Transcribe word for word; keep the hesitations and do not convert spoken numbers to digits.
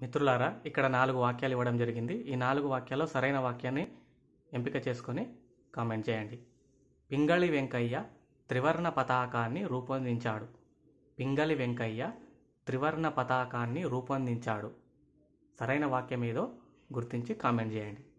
మిత్రులారా, ఇక్కడ నాలుగు వాక్యాలు ఇవ్వడం జరిగింది. ఈ నాలుగు వాక్యాల్లో సరైన వాక్యాన్ని ఎంపిక చేసుకొని కామెంట్ చేయండి. పింగళి వెంకయ్య త్రివర్ణ పతాకాన్ని రూపొందించాడు. పింగళి వెంకయ్య త్రివర్ణ పతాకాన్ని రూపొందించాడు. సరైన వాక్యం ఏదో గుర్తించి కామెంట్ చేయండి.